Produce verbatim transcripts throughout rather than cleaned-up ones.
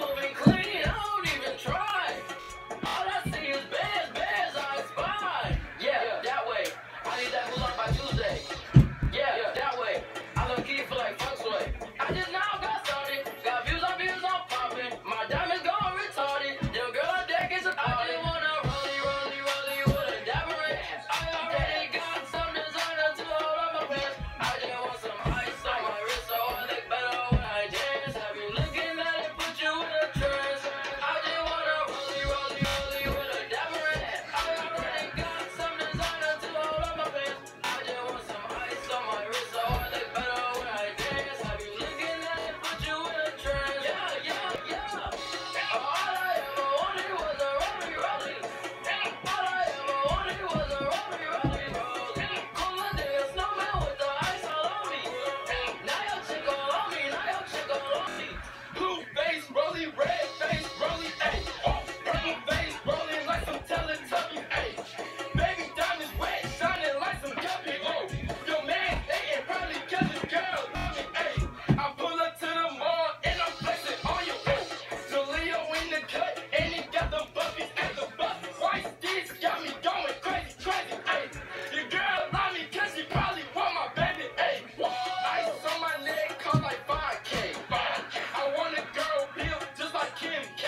moving clean, I don't even try. All I see is bears, bears I spy. Yeah, that way. I need that pull up by Tuesday. Yeah, that way. I look key for like fuck's way. I just now got started. Got views on views on popping. My diamonds gone retarded. Your girl on deck is a party. I just wanna rollie, rollie, rollie with a dapper ass. I already got some designer to hold on my pants. I just want some ice on my wrist so I look better when I dance. Have you looking at it, put you in a trance. I just wanna rollie, rollie, rollie with a dapper ass. I already got some designer to hold on my pants. I just want some ice on my wrist so I look better when I dance. Have you looking at it, put you in a trance. Yeah, yeah, yeah. All I ever wanted was a rollie, rollie. All I ever wanted was a rollie, rollie, rollie. Cooler than a snowman with the ice all on me. Now your chick all on me, now your chick all on me. Blue face, rollie, red face, rollie, ayy. Oh, purple face, rolling like some Teletubbies, ayy. Baby diamonds wet, shining like some Guppy, oh. Your man dating probably cause his girl love me, ayy. I pull up to the mall and I'm flexing on you, oh. Jaleo in the cut and he got the buffies at the bus. White sticks got me going crazy, crazy, ayy. Your girl love me cause she probably want my baby, ayy. Ice on my neck cost like five K. I want a girl built just like Kim K.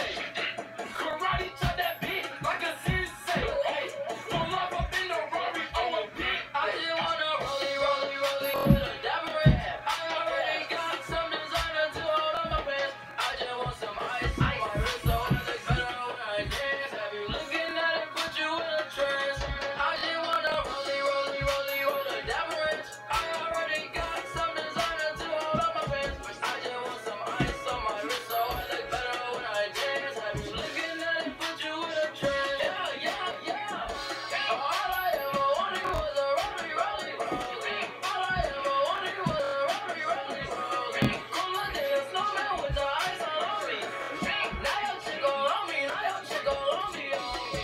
Karate chop that bitch like a sensei, ayy. Pull up up in the Rari on a beat. I just wanna rollie, rollie, rollie with a dapper ass. I already got some designer to hold on my pants. I just want some ice on my wrist so I look better when I dance. Have you looking at it, put you in a trance. I just wanna rollie, rollie, rollie with a dapper ass. I already got some designer to hold on my pants. I just want some ice on my wrist so I look better when I dance. Have you looking at it, put you in a trance. Yeah, yeah, yeah. All I ever wanted was a rollie, rollie, rollie. All I ever wanted was a rollie, rollie, rollie. Cooler than a snowman with the ice all on me. Now your chick all on me, now your chick all on me, on me.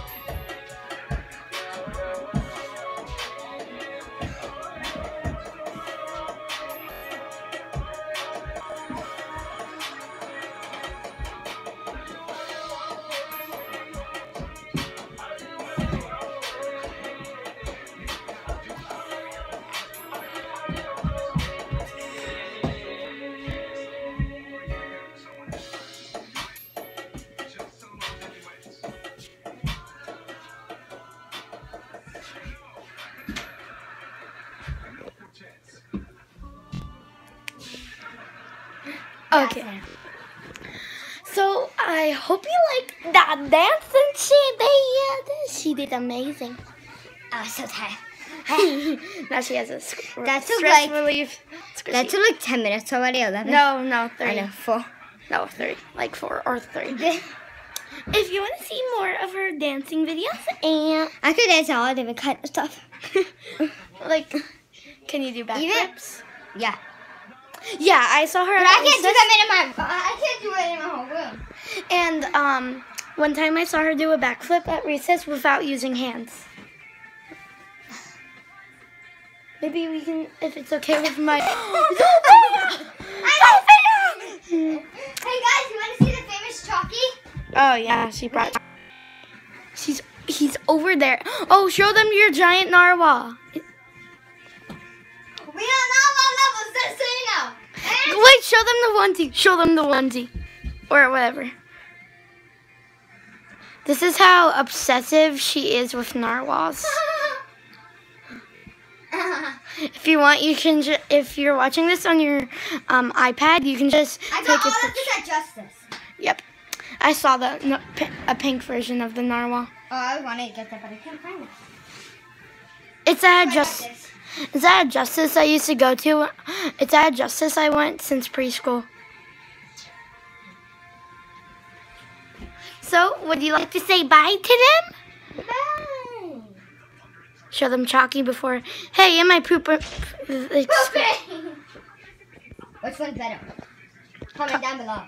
Okay. So I hope you like that dance and she did. She did amazing. I was so tired. Now she has a sc- That took stress like- relief. That took like ten minutes already. eleven. No, no, I three. know, four. No, three. Like four or three. If you want to see more of her dancing videos and I could dance all different kind of stuff. like, can you do backflips? Yeah. Yeah, I saw her. But at I can't do recess. that in my. I can't do it in my whole room. And um, one time I saw her do a backflip at recess without using hands. Maybe we can, if it's okay with my. Hey guys, you want to see the famous Chalky? Oh yeah, she brought. She's he's over there. Oh, show them your giant narwhal. We don't know what levels they're saying now. And Wait, show them the onesie. Show them the onesie, or whatever. This is how obsessive she is with narwhals. If you want, you can. Ju- if you're watching this on your um, iPad, you can just I take got a all of picture. this at Justice. Yep, I saw the no, p- a pink version of the narwhal. Oh, I wanted to get that, but I can't find it. It's at I got just. this. It's at a Justice I used to go to. It's at a Justice I went since preschool. So, would you like to say bye to them? Bye. Show them Chalky before. Hey, am I pooper? Pooping. Which one's better? Comment down below.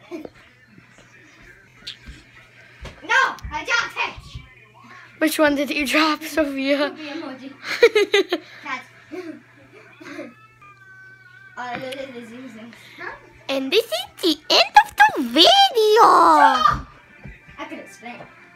No, I dropped it. Which one did you drop, Sophia? Poopy emoji. Cat. Oh, it is using. Huh? And this is the end of the video. Yeah. I could explain.